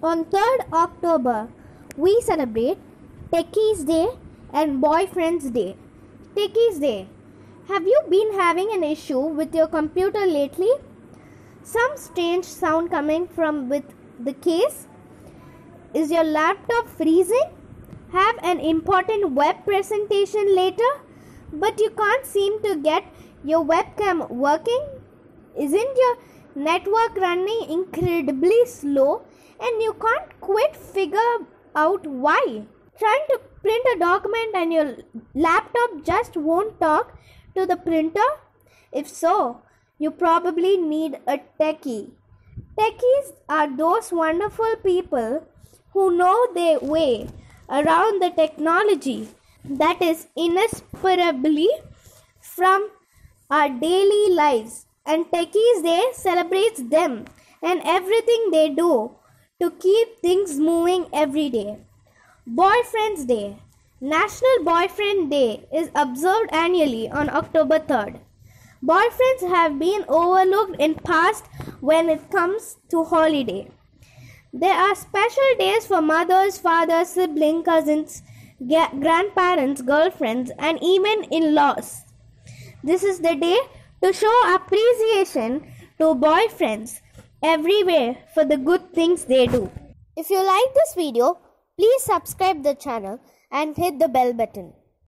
On 3rd October, we celebrate Techies Day and Boyfriend's Day. Techies Day. Have you been having an issue with your computer lately? Some strange sound coming from with the case? Is your laptop freezing? Have an important web presentation later, but you can't seem to get your webcam working? Isn't your network running incredibly slow and you can't quite figure out why? Trying to print a document and your laptop just won't talk to the printer? If so, you probably need a techie. Techies are those wonderful people who know their way around the technology that is inseparably from our daily lives, and Techies Day celebrates them and everything they do to keep things moving every day. Boyfriend's Day. National Boyfriend Day is observed annually on October 3rd. Boyfriends have been overlooked in past when it comes to holiday. There are special days for mothers, fathers, siblings, cousins, grandparents, girlfriends, and even in-laws. This is the day to show appreciation to boyfriends everywhere for the good things they do. If you like this video, please subscribe the channel and hit the bell button.